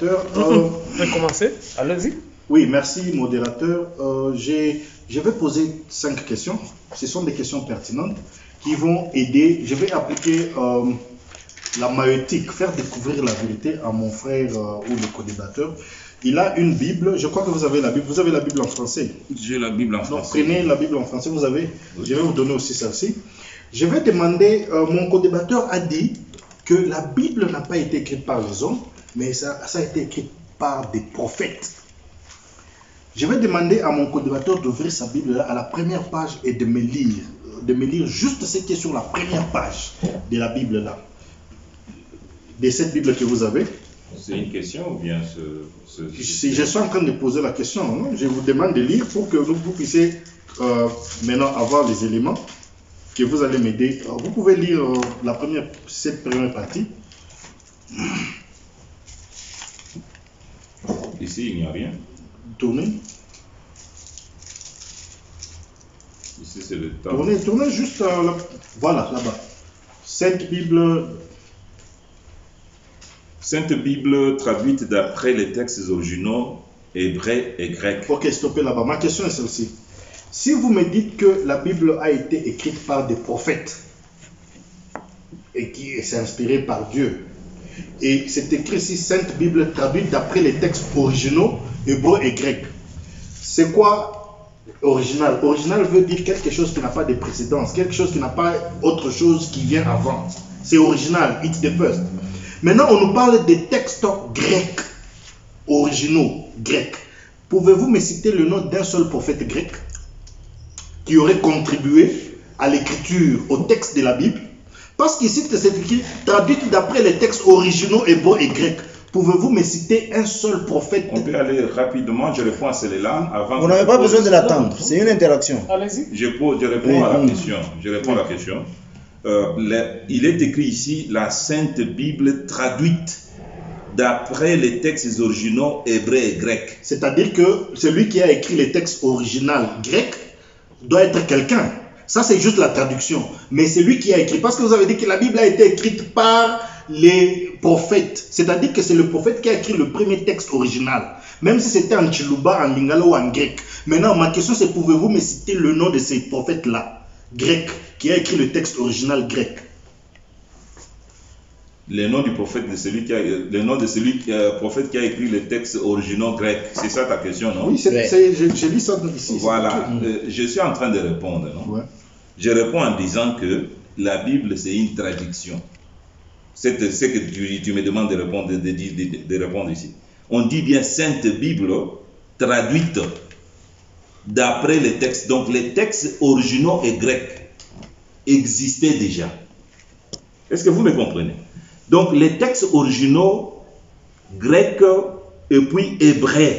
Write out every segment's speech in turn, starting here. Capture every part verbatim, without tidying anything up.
modérateur. Euh, Je vais commencer. Allez-y. Oui, merci, modérateur. Euh, j'ai, je vais poser cinq questions. Ce sont des questions pertinentes qui vont aider. Je vais appliquer euh, la maïeutique, faire découvrir la vérité à mon frère euh, ou le co-débatteur. Il a une Bible. Je crois que vous avez la Bible. Vous avez la Bible en français. J'ai la Bible en français. Donc, prenez la Bible en français. Vous avez. Oui. Je vais vous donner aussi celle-ci. Je vais demander. Euh, mon co-débatteur a dit que la Bible n'a pas été écrite par les hommes, mais ça, ça a été écrit par des prophètes. Je vais demander à mon co-débatteur d'ouvrir sa Bible à la première page et de me lire, de me lire juste ce qui est sur la première page de la Bible là. De cette Bible que vous avez. C'est une question ou bien ce... ce, ce... Si je suis en train de poser la question, non? Je vous demande de lire pour que vous, vous puissiez euh, maintenant avoir les éléments que vous allez m'aider. Vous pouvez lire euh, la première, cette première partie. Ici, il n'y a rien. Tournez. Ici, c'est le temps. Tournez, tournez juste euh, là. Voilà, là-bas. Sainte Bible. Sainte Bible traduite d'après les textes originaux hébreux et grecs. Ok, stoppez là-bas. Ma question est celle-ci. Si vous me dites que la Bible a été écrite par des prophètes et qui s'est inspirée par Dieu, et c'est écrit ici Sainte Bible traduite d'après les textes originaux hébreux et grecs, c'est quoi original? Original veut dire quelque chose qui n'a pas de précédence, quelque chose qui n'a pas autre chose qui vient avant. C'est original, it's the first. Maintenant, on nous parle des textes grecs, originaux, grecs. Pouvez-vous me citer le nom d'un seul prophète grec qui aurait contribué à l'écriture, au texte de la Bible? Parce qu'ici, c'est écrit traduite d'après les textes originaux hébreux et grecs. Pouvez-vous me citer un seul prophète? On peut aller rapidement, je réponds à celle-là. Avant Vous n'avez pas besoin de l'attendre, c'est une interaction. Allez-y. Je, pose, je réponds oui, à la oui. question. Je réponds oui. à la question. Euh, le, il est écrit ici la Sainte Bible traduite d'après les textes originaux hébreux et grecs. C'est-à-dire que celui qui a écrit les textes originaux grecs doit être quelqu'un. Ça, c'est juste la traduction. Mais c'est lui qui a écrit. Parce que vous avez dit que la Bible a été écrite par les prophètes. C'est-à-dire que c'est le prophète qui a écrit le premier texte original. Même si c'était en Chiluba, en Lingala ou en grec. Maintenant, ma question, c'est pouvez-vous me citer le nom de ces prophètes-là, grecs, qui a écrit le texte original grec? Le nom du prophète de celui qui a, le nom de celui qui a, prophète qui a écrit le texte original grec. C'est ça ta question, non? Oui, c'est, c'est, je, je lis ça ici. Voilà, euh, je suis en train de répondre, non? Ouais. Je réponds en disant que la Bible, c'est une traduction. C'est ce que tu, tu me demandes de répondre, de, de, de, de répondre ici. On dit bien Sainte Bible traduite d'après les textes. Donc les textes originaux et grecs existaient déjà. Est-ce que vous me comprenez? Donc les textes originaux grecs et puis hébreux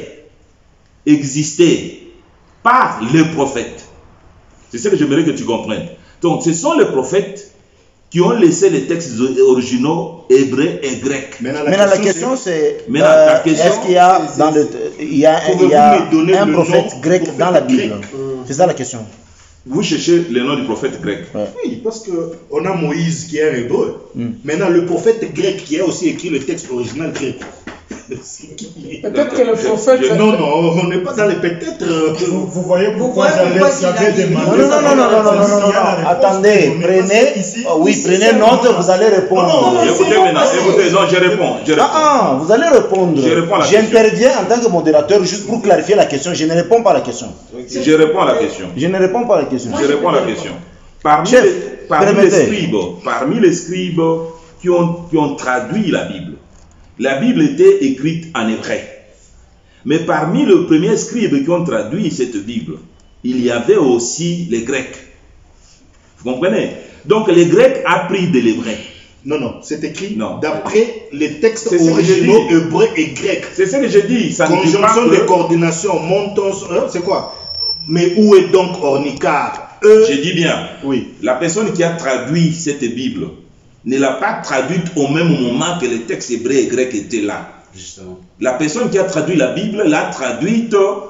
existaient par les prophètes. C'est ce que j'aimerais que tu comprennes. Donc ce sont les prophètes qui ont laissé les textes originaux hébreux et grecs. Maintenant la, Maintenant, question, la question c'est euh, est-ce qu'il y a dans le il y a, il y a un prophète grec prophète dans la Bible? Euh, c'est ça la question. Vous cherchez le nom du prophète grec. Ouais. Oui, parce qu'on a Moïse qui est un hébreu. Mm. Maintenant, le prophète grec qui a aussi écrit le texte original grec. Peut-être que le prophète... Je, non, non, on n'est pas dans les peut-être... Vous, vous voyez pourquoi j'avais demandé... Non, non, non, non, non, non, non, non, non, attendez, prenez... Ici, oh, oui, ici, prenez note, vous allez répondre. Non, non, écoutez maintenant, écoutez, non, je réponds. Je réponds. Ah, ah, vous allez répondre. Je réponds à la J'interviens en tant que modérateur juste pour clarifier la question. Je ne réponds pas à la question. Je réponds à la question. Je ne réponds pas à la question. Je réponds à la question. Parmi, Chef, les, parmi les scribes, parmi les scribes qui ont, qui ont traduit la Bible, la Bible était écrite en hébreu. Mais parmi les premiers scribes qui ont traduit cette Bible, il y avait aussi les Grecs. Vous comprenez? Donc les Grecs ont appris de l'hébreu. Non, non, c'est écrit d'après les textes originaux hébreux et grecs. C'est ce que je dis. Ça Conjonction de coordination, montons, hein, c'est quoi? Mais où est donc Ornicar? Eux, je dis bien, oui. La personne qui a traduit cette Bible ne l'a pas traduite au même moment que les textes hébreux et grecs étaient là. Justement. La personne qui a traduit la Bible l'a traduite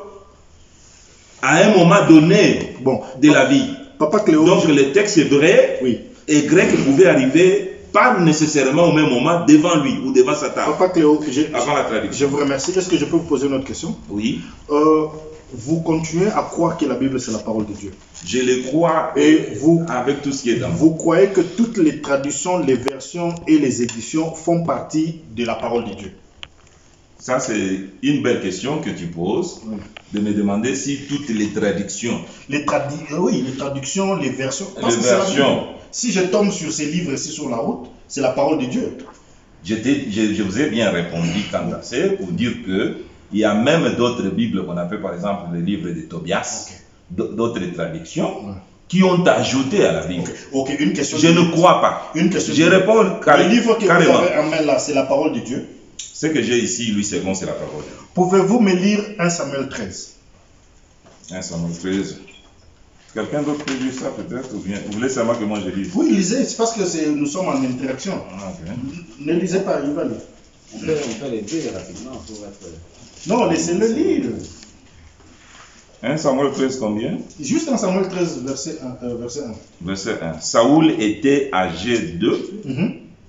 à un moment donné bon. de la vie. Papa Cléo, donc je... les textes hébreux oui. et grecs pouvaient arriver parle nécessairement au même moment devant lui ou devant sa table. Papa Cléo, je, avant la traduction. Je vous remercie. Est-ce que je peux vous poser une autre question? Oui. Euh, vous continuez à croire que la Bible c'est la parole de Dieu? Je le crois et vous, avec tout ce qui est dans. Vous croyez que toutes les traductions, les versions et les éditions font partie de la parole de Dieu? Ça, c'est une belle question que tu poses, oui. De me demander si toutes les traductions... Les tradu oui, les traductions, les versions... Parce les que versions... Si je tombe sur ces livres ici sur la route, c'est la parole de Dieu. Je, je, je vous ai bien répondu quant à ça, pour dire que il y a même d'autres Bibles qu'on appelle par exemple le livre de Tobias, okay. D'autres traductions, ouais. Qui ont ajouté à la Bible. Ok, okay. Une question. Je ne crois pas. Une question. Je réponds carrément. Le livre que carrément. Vous avez en main là, c'est la parole de Dieu. Ce que j'ai ici, Louis deux, c'est la parole de Dieu. Pouvez-vous me lire un Samuel treize? un Samuel treize. Quelqu'un d'autre peut lire ça peut-être? Ou bien vous voulez seulement que moi je lise? Oui, lisez, c'est parce que nous sommes en interaction. Ah, okay. Ne lisez pas, il va lire. On peut, on peut les lire rapidement pour être... Non, laissez-le lire. un Samuel treize combien? Juste un Samuel treize, verset un. Euh, verset un. Verset un. Saoul était âgé de mm-hmm.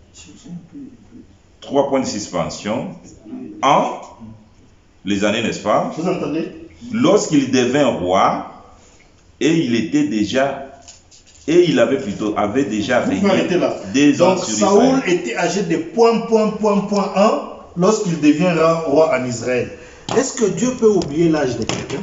trois points de suspension en les années, n'est-ce pas? Vous entendez? Lorsqu'il devint roi, et il était déjà, et il avait plutôt, avait déjà régné des ans sur Israël. Donc Saoul était âgé de point, point, point, point un lorsqu'il devient roi en Israël. Est-ce que Dieu peut oublier l'âge de quelqu'un?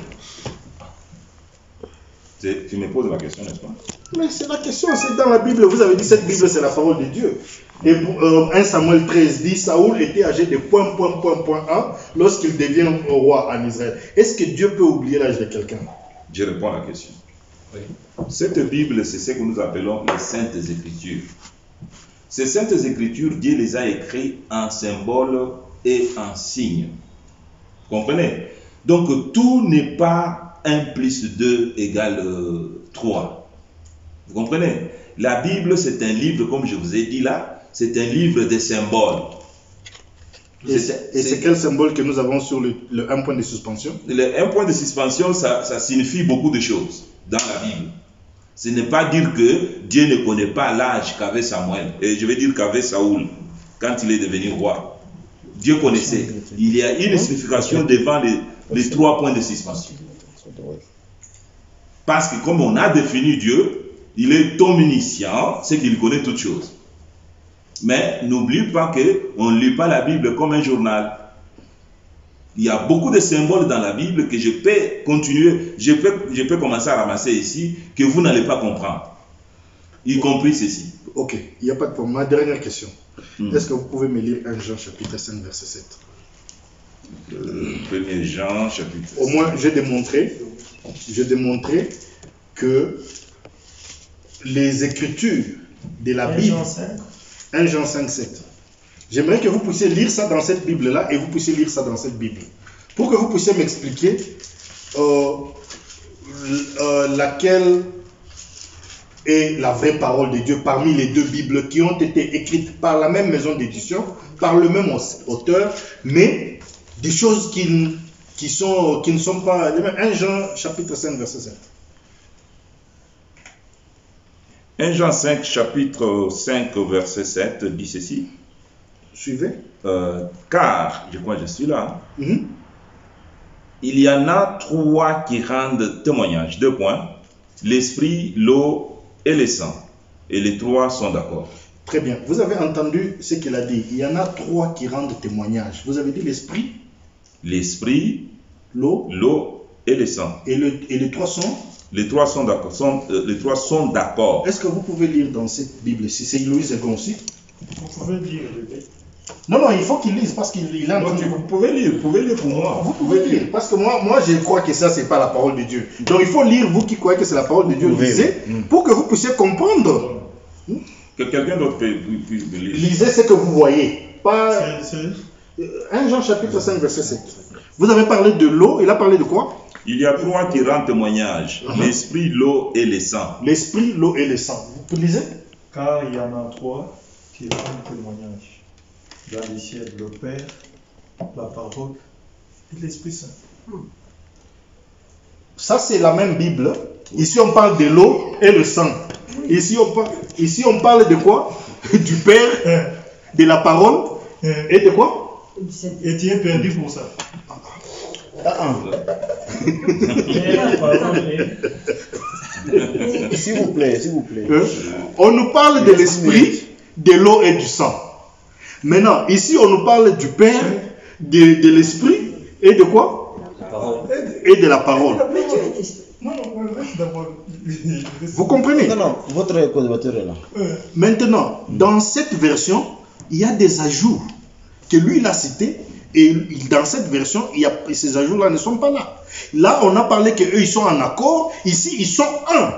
Tu me poses la question, n'est-ce pas? Mais c'est la question, c'est dans la Bible. Vous avez dit cette Bible, c'est la parole de Dieu. Et euh, un Samuel treize dit, Saoul était âgé de point, point, point, point un lorsqu'il devient roi en Israël. Est-ce que Dieu peut oublier l'âge de quelqu'un? Je réponds à la question. Oui. Cette Bible, c'est ce que nous appelons les Saintes Écritures. Ces Saintes Écritures, Dieu les a écrites en symboles et en signes. Vous comprenez? Donc, tout n'est pas un plus deux égale euh, trois. Vous comprenez? La Bible, c'est un livre, comme je vous ai dit là, c'est un livre de symboles. Et c'est quel symbole que nous avons sur le, le un point de suspension? Le un point de suspension, ça, ça signifie beaucoup de choses dans la Bible. Ce n'est pas dire que Dieu ne connaît pas l'âge qu'avait Samuel, et je vais dire qu'avait Saoul, quand il est devenu roi. Dieu connaissait. Il y a une signification devant les, les trois points de suspension. Parce que comme on a défini Dieu, il est omniscient, c'est qu'il connaît toutes choses. Mais n'oublie pas qu'on ne lit pas la Bible comme un journal. Il y a beaucoup de symboles dans la Bible que je peux continuer, je peux, je peux commencer à ramasser ici, que vous n'allez pas comprendre. Y compris ceci. Ok, il n'y a pas de problème. Ma dernière question. Hmm. Est-ce que vous pouvez me lire un Jean chapitre cinq, verset sept? euh, premier Jean chapitre cinq. Au moins, j'ai démontré, j'ai démontré que les Écritures de la Bible... un Jean cinq, sept. J'aimerais que vous puissiez lire ça dans cette Bible-là et vous puissiez lire ça dans cette Bible. Pour que vous puissiez m'expliquer euh, euh, laquelle est la vraie parole de Dieu parmi les deux Bibles qui ont été écrites par la même maison d'édition, par le même auteur, mais des choses qui, qui, sont, qui ne sont pas... un Jean chapitre cinq, verset sept. un Jean cinq, chapitre cinq, verset sept, dit ceci. Suivez. Euh, car, je crois que je suis là, mm-hmm. Il y en a trois qui rendent témoignage. Deux points. L'esprit, l'eau et le sang. Et les trois sont d'accord. Très bien. Vous avez entendu ce qu'il a dit. Il y en a trois qui rendent témoignage. Vous avez dit l'esprit, l'esprit, l'eau, l'eau et le sang. Et, le, et les trois sont Les trois sont d'accord. Sont, euh, les trois sont d'accord. Est-ce que vous pouvez lire dans cette Bible-ci? C'est Louis deux aussi. Vous pouvez lire. Non, non, il faut qu'il lise parce qu'il il a non, Vous pouvez lire, vous pouvez lire pour moi. Vous pouvez lire parce que moi, moi je crois que ça, c'est pas la parole de Dieu. Donc il faut lire, vous qui croyez que c'est la parole de Dieu, lisez pour que vous puissiez comprendre. Que quelqu'un d'autre puisse lire. Lisez ce que vous voyez. Pas... un Jean chapitre cinq, verset sept. Vous avez parlé de l'eau, il a parlé de quoi? Il y a trois qui rendent témoignage. Uh-huh. L'esprit, l'eau et le sang. L'esprit, l'eau et le sang. Vous lisez? Car il y en a trois qui rendent témoignage. Dans les ciels, le Père, la parole et l'Esprit Saint. Ça, c'est la même Bible. Ici, on parle de l'eau et le sang. Ici, on parle, ici, on parle de quoi? Du Père, de la parole et de quoi? Et tu es perdu pour ça. Ah, ah. S'il vous plaît, s'il vous plaît. Euh, on nous parle de l'esprit, de l'eau et du sang. Maintenant, ici, on nous parle du Père, de, de l'esprit et de quoi? Et de la parole. Vous comprenez? Non, non, votre collaborateur est là. Maintenant, dans cette version, il y a des ajouts que lui, il a cités. Et dans cette version, il y a, ces ajouts-là ne sont pas là. Là, on a parlé qu'eux, ils sont en accord. Ici, ils sont un.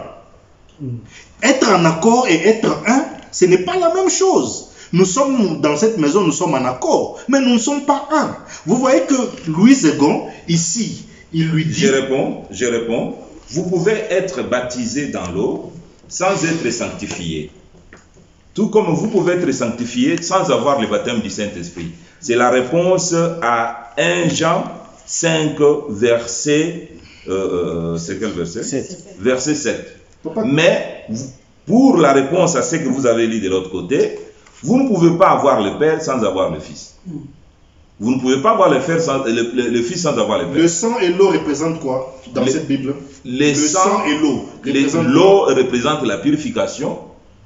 Être en accord et être un, ce n'est pas la même chose. Nous sommes dans cette maison, nous sommes en accord, mais nous ne sommes pas un. Vous voyez que Louis Segond, ici, il lui dit... Je réponds, je réponds. Vous pouvez être baptisé dans l'eau sans être sanctifié. Tout comme vous pouvez être sanctifié sans avoir le baptême du Saint-Esprit. C'est la réponse à un Jean cinq, verset... Euh, c'est quel verset? sept. Verset sept. Mais pour la réponse à ce que vous avez lu de l'autre côté, vous ne pouvez pas avoir le Père sans avoir le Fils. Vous ne pouvez pas avoir le, Père sans, le, le, le Fils sans avoir le Père. Le sang et l'eau représentent quoi dans le, cette Bible? Le sang, sang et l'eau. L'eau représente la purification.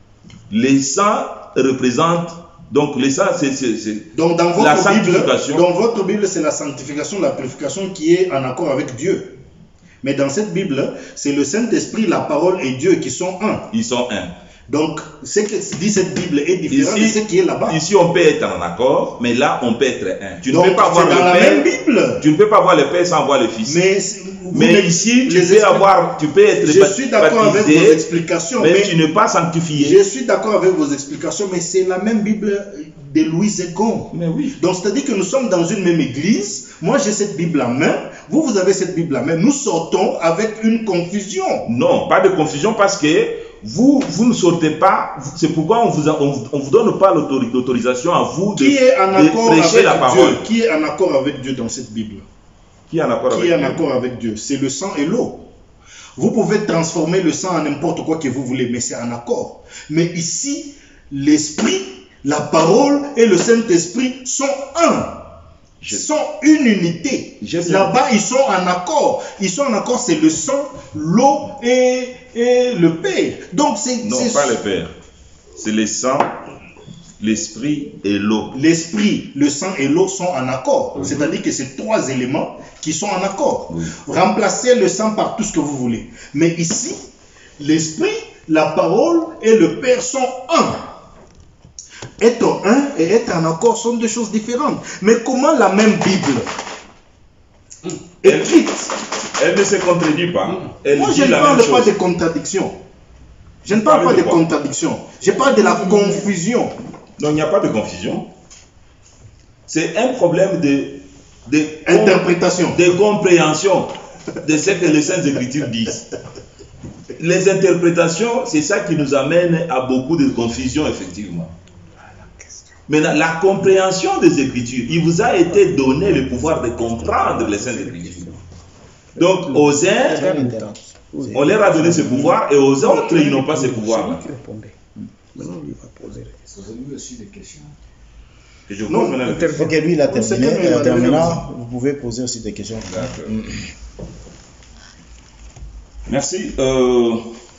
Le sang représente... Donc, le sang, c'est Donc, dans votre la Bible, sanctification. Dans votre Bible, c'est la sanctification, la purification qui est en accord avec Dieu. Mais dans cette Bible, c'est le Saint-Esprit, la parole et Dieu qui sont un. Ils sont un. Donc, ce que dit cette Bible est différent ici, de ce qui est là-bas. Ici, on peut être en accord, mais là, on peut être un. Tu Donc, ne peux pas avoir dans le la Père. même Bible. Tu ne peux pas avoir le Père sans avoir le Fils. Mais, mais ici, tu peux avoir, tu peux être je suis d'accord avec vos explications, mais, mais tu n'es pas sanctifié. Je suis d'accord avec vos explications, mais c'est la même Bible de Louis Segond. Mais oui. Donc, c'est-à-dire que nous sommes dans une même église. Moi, j'ai cette Bible en main. Vous, vous avez cette Bible en main. Nous sortons avec une confusion. Non, pas de confusion parce que vous, vous ne sortez pas. C'est pourquoi on vous, a, on, on vous donne pas l'autorisation à vous de, Qui est en accord de prêcher avec la parole. Dieu? Qui est en accord avec Dieu dans cette Bible? Qui est en accord Qui avec est en Dieu? accord avec Dieu? C'est le sang et l'eau. Vous pouvez transformer le sang en n'importe quoi que vous voulez, mais c'est en accord. Mais ici, l'esprit, la parole et le Saint-Esprit sont un. Ils sont une unité. Là-bas, ils sont en accord. Ils sont en accord, c'est le sang, l'eau et, et le Père. Donc, c'est... Non, pas le Père. C'est le sang, l'esprit et l'eau. L'esprit, le sang et l'eau sont en accord. Oui. C'est-à-dire que c'est trois éléments qui sont en accord. Oui. Remplacez le sang par tout ce que vous voulez. Mais ici, l'esprit, la parole et le Père sont un. Être un et être en accord sont deux choses différentes. Mais comment la même Bible écrite, elle, elle ne se contredit pas. Elle moi, je ne parle pas de contradiction. Je ne parle pas de, de contradiction. Je parle de la confusion. Non, il n'y a pas de confusion. C'est un problème de, de interprétation, de compréhension de ce que les Saintes Écritures disent. Les interprétations, c'est ça qui nous amène à beaucoup de confusion, effectivement. Maintenant, la compréhension des Écritures, il vous a été donné le pouvoir de comprendre les Saintes Écritures. Donc, aux uns, on leur a donné ce pouvoir, et aux autres, ils n'ont pas ce pouvoir-là. Maintenant, lui va poser des questions. Vous avez eu aussi des questions. Et je non, maintenant, ok, lui, il a terminé. En terminant, vous pouvez poser aussi des questions. D'accord. Merci. Euh,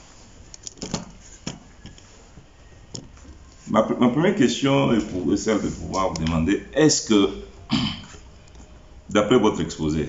ma, ma première question est pour celle de pouvoir vous demander, est-ce que, d'après votre exposé,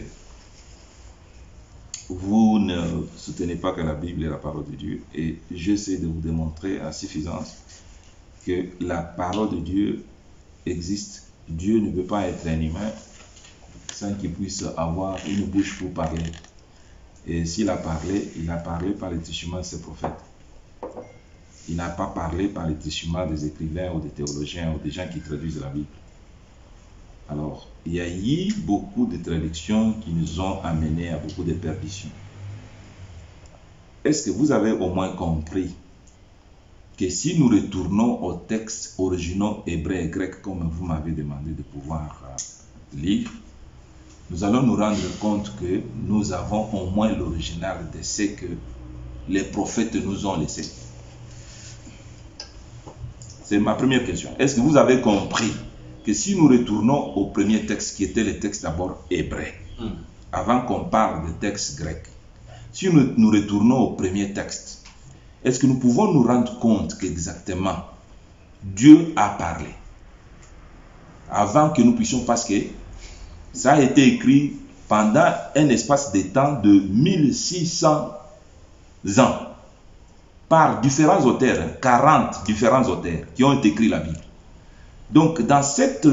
vous ne soutenez pas que la Bible est la parole de Dieu, et j'essaie de vous démontrer à suffisance que la parole de Dieu existe. Dieu ne peut pas être un humain sans qu'il puisse avoir une bouche pour parler. Et s'il a parlé, il a parlé par le truchement de ses prophètes. Il n'a pas parlé par le truchement des écrivains ou des théologiens ou des gens qui traduisent la Bible. Alors, il y a eu beaucoup de traductions qui nous ont amenés à beaucoup de perditions. Est-ce que vous avez au moins compris que si nous retournons aux textes originaux hébreux et grecs, comme vous m'avez demandé de pouvoir euh, lire, nous allons nous rendre compte que nous avons au moins l'original de ce que les prophètes nous ont laissé. C'est ma première question. Est-ce que vous avez compris que si nous retournons au premier texte, qui était le texte d'abord hébreu, mm. avant qu'on parle de texte grec, si nous, nous retournons au premier texte, est-ce que nous pouvons nous rendre compte qu'exactement Dieu a parlé avant que nous puissions, parce que ça a été écrit pendant un espace de temps de mille six cents ans par différents auteurs, quarante différents auteurs qui ont écrit la Bible. Donc, dans cette,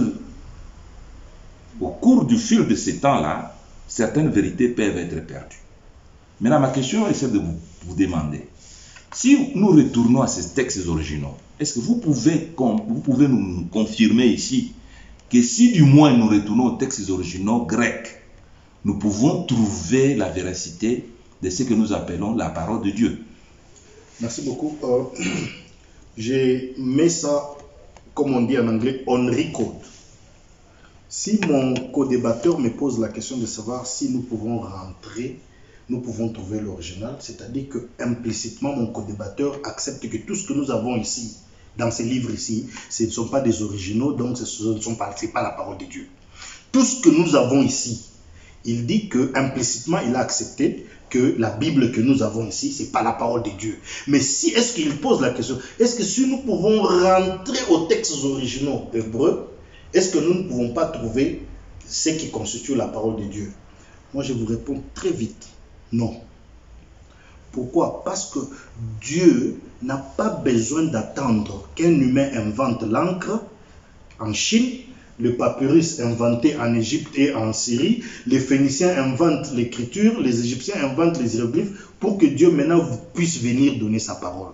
au cours du fil de ce temps-là, certaines vérités peuvent être perdues. Maintenant, ma question est celle de vous, vous demander, si nous retournons à ces textes originaux, est-ce que vous pouvez, vous pouvez nous confirmer ici que si du moins nous retournons aux textes originaux grecs, nous pouvons trouver la véracité de ce que nous appelons la parole de Dieu? Merci beaucoup. Euh, j'ai mis ça, comme on dit en anglais, on recode. Si mon co-débatteur me pose la question de savoir si nous pouvons rentrer, nous pouvons trouver l'original, c'est-à-dire que implicitement mon co-débatteur accepte que tout ce que nous avons ici, dans ces livres ici, ce ne sont pas des originaux, donc ce ne sont pas, c'est pas la parole de Dieu. Tout ce que nous avons ici, il dit que implicitement il a accepté que la Bible que nous avons ici, ce n'est pas la parole de Dieu. Mais si, est-ce qu'il pose la question, est-ce que si nous pouvons rentrer aux textes originaux hébreux, est-ce que nous ne pouvons pas trouver ce qui constitue la parole de Dieu? Moi, je vous réponds très vite, non. Pourquoi? Parce que Dieu n'a pas besoin d'attendre qu'un humain invente l'encre en Chine, le papyrus inventé en Égypte et en Syrie, les Phéniciens inventent l'écriture, les Égyptiens inventent les hiéroglyphes pour que Dieu maintenant puisse venir donner sa parole.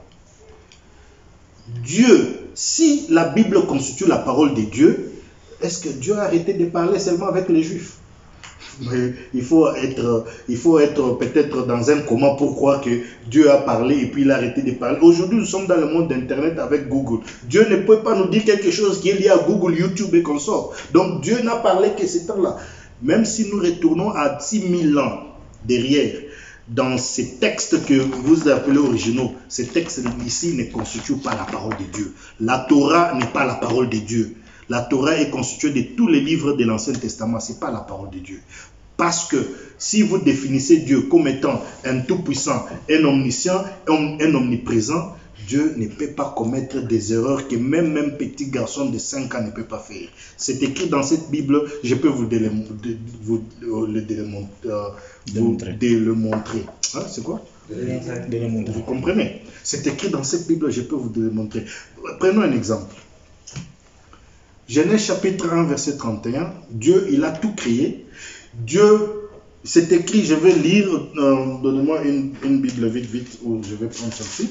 Dieu, si la Bible constitue la parole de Dieu, est-ce que Dieu a arrêté de parler seulement avec les Juifs? Mais il faut être, il faut être peut-être dans un coma pour croire que Dieu a parlé et puis il a arrêté de parler. Aujourd'hui, nous sommes dans le monde d'Internet avec Google. Dieu ne peut pas nous dire quelque chose qui est lié à Google, YouTube et consorts. Donc Dieu n'a parlé que ce temps-là. Même si nous retournons à six mille ans derrière, dans ces textes que vous appelez originaux, ces textes ici ne constituent pas la parole de Dieu. La Torah n'est pas la parole de Dieu. La Torah est constituée de tous les livres de l'Ancien Testament. Ce n'est pas la parole de Dieu. Parce que si vous définissez Dieu comme étant un tout-puissant, un omniscient, un, un omniprésent, Dieu ne peut pas commettre des erreurs que même un petit garçon de cinq ans ne peut pas faire. C'est écrit dans cette Bible, je peux vous, délé, de, vous le, délémon, euh, vous le montrer. Hein, c'est quoi? De le montrer. Vous comprenez? C'est écrit dans cette Bible, je peux vous le montrer. Prenons un exemple. Genèse chapitre un, verset trente et un. Dieu, il a tout créé. Dieu, c'est écrit, je vais lire, euh, donnez-moi une, une Bible vite, vite, ou je vais prendre celle-ci.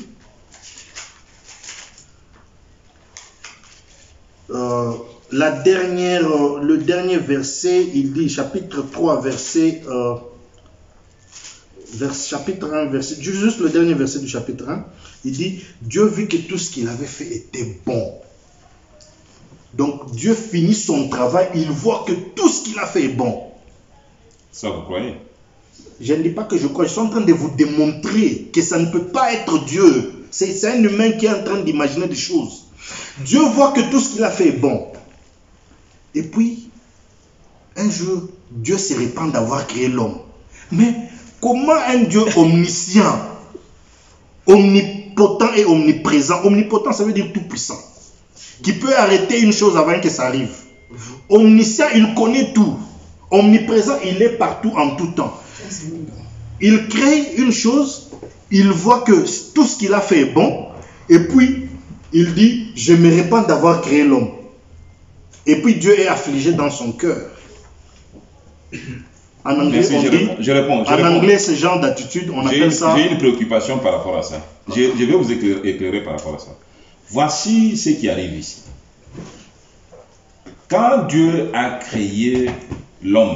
Euh, la dernière, euh, le dernier verset, il dit, chapitre trois, verset, euh, vers, chapitre un, verset, juste le dernier verset du chapitre un, il dit, Dieu vit que tout ce qu'il avait fait était bon. Donc Dieu finit son travail, il voit que tout ce qu'il a fait est bon. Ça vous croyez? Je ne dis pas que je crois, je suis en train de vous démontrer que ça ne peut pas être Dieu. C'est un humain qui est en train d'imaginer des choses. Dieu voit que tout ce qu'il a fait est bon. Et puis, un jour, Dieu se répand d'avoir créé l'homme. Mais comment un Dieu omniscient, omnipotent et omniprésent, omnipotent ça veut dire tout puissant, qui peut arrêter une chose avant que ça arrive. Omniscient, il connaît tout. Omniprésent, il est partout en tout temps. Il crée une chose, il voit que tout ce qu'il a fait est bon, et puis il dit, je me répands d'avoir créé l'homme. Et puis Dieu est affligé dans son cœur. En anglais, Merci, on je dit, réponds, je réponds, je en réponds. anglais, ce genre d'attitude, on appelle ça... J'ai une préoccupation par rapport à ça. Je, je vais vous éclairer, éclairer par rapport à ça. Voici ce qui arrive ici. Quand Dieu a créé l'homme,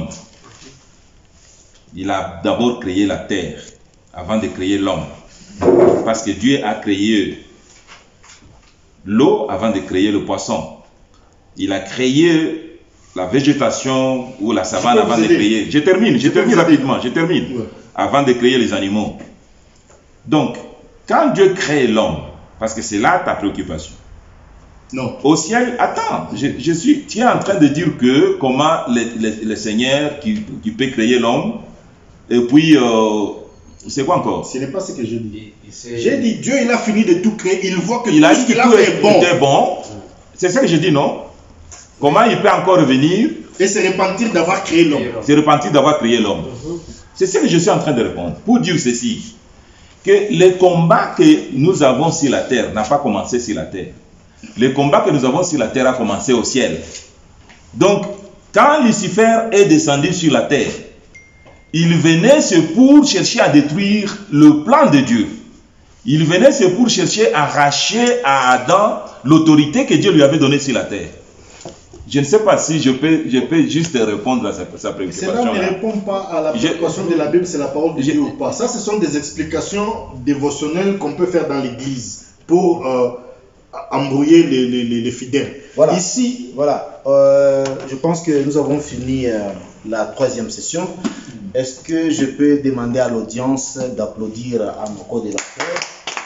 il a d'abord créé la terre avant de créer l'homme. Parce que Dieu a créé l'eau avant de créer le poisson. Il a créé la végétation ou la savane avant de créer. Je termine, je termine rapidement, je termine. Ouais. Avant de créer les animaux. Donc, quand Dieu crée l'homme, parce que c'est là ta préoccupation. Non. Au ciel, attends, je, je suis, tu es en train de dire que comment le, le, le Seigneur qui, qui peut créer l'homme, et puis, euh, c'est quoi encore? Ce n'est pas ce que je dis. J'ai dit, Dieu, il a fini de tout créer, il voit que il tout a ce dit qu'il que a fait est bon. Était bon. C'est ça que je dis, non? Comment il peut encore revenir et se repentir d'avoir créé l'homme. Se repentir d'avoir créé l'homme. Mm-hmm. C'est ce que je suis en train de répondre. Pour dire ceci, que le combat que nous avons sur la terre n'a pas commencé sur la terre. Le combat que nous avons sur la terre a commencé au ciel. Donc, quand Lucifer est descendu sur la terre, il venait c'est pour chercher à détruire le plan de Dieu. Il venait c'est pour chercher à arracher à Adam l'autorité que Dieu lui avait donnée sur la terre. Je ne sais pas si je peux, je peux juste répondre à sa, sa préoccupation. Cela ne répond pas à la préoccupation je, de la Bible, c'est la parole de je, Dieu ou pas. Ça, ce sont des explications dévotionnelles qu'on peut faire dans l'église pour euh, embrouiller les, les, les, les fidèles. Voilà. Ici, voilà. Euh, je pense que nous avons fini euh, la troisième session. Est-ce que je peux demander à l'audience d'applaudir à mon co-débatteur?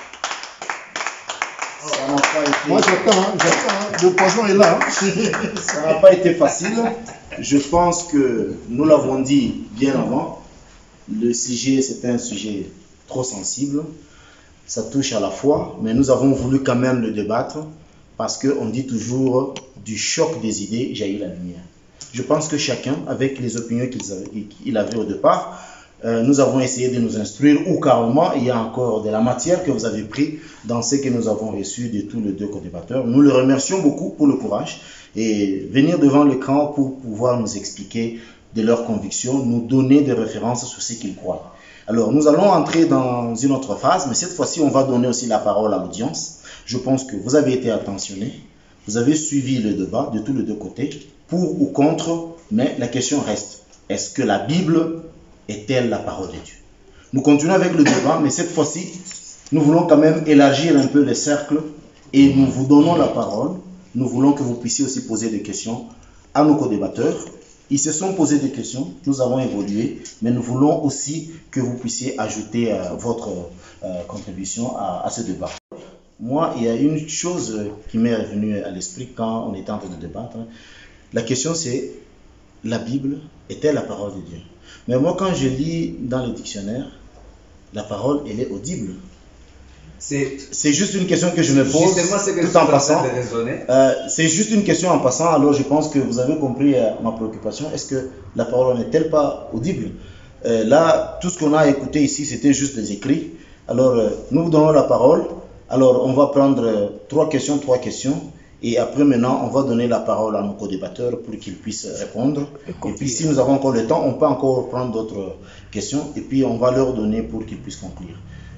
Moi j'attends, hein, j'attends, hein. Le poison est là. Hein. Ça n'a pas été facile. Je pense que nous l'avons dit bien avant. Le sujet, c'est un sujet trop sensible. Ça touche à la foi, mais nous avons voulu quand même le débattre parce qu'on dit toujours du choc des idées jaillit la lumière. Je pense que chacun, avec les opinions qu'il avait, qu'il avait au départ, Euh, nous avons essayé de nous instruire ou carrément il y a encore de la matière que vous avez pris dans ce que nous avons reçu de tous les deux co-débatteurs. Nous le remercions beaucoup pour le courage et venir devant l'écran pour pouvoir nous expliquer de leurs convictions, nous donner des références sur ce qu'ils croient. Alors nous allons entrer dans une autre phase, mais cette fois-ci on va donner aussi la parole à l'audience. Je pense que vous avez été attentionnés, vous avez suivi le débat de tous les deux côtés, pour ou contre, mais la question reste, est-ce que la Bible est-elle la parole de Dieu? Nous continuons avec le débat, mais cette fois-ci, nous voulons quand même élargir un peu les cercles et nous vous donnons la parole. Nous voulons que vous puissiez aussi poser des questions à nos co-débatteurs. Ils se sont posés des questions, nous avons évolué, mais nous voulons aussi que vous puissiez ajouter euh, votre euh, contribution à, à ce débat. Moi, il y a une chose qui m'est revenue à l'esprit quand on était en train de débattre. La question c'est, la Bible est-elle la parole de Dieu? Mais moi, quand je lis dans le dictionnaire, la parole, elle est audible. C'est juste une question que je me pose que tout en passant. Euh, c'est juste une question en passant, alors je pense que vous avez compris euh, ma préoccupation. Est-ce que la parole n'est-elle pas audible? euh, Là, tout ce qu'on a écouté ici, c'était juste des écrits. Alors, euh, nous vous donnons la parole. Alors, on va prendre euh, trois questions, trois questions. Et après, maintenant, on va donner la parole à nos co-débatteurs pour qu'ils puissent répondre. Et puis, si nous avons encore le temps, on peut encore prendre d'autres questions. Et puis, on va leur donner pour qu'ils puissent conclure.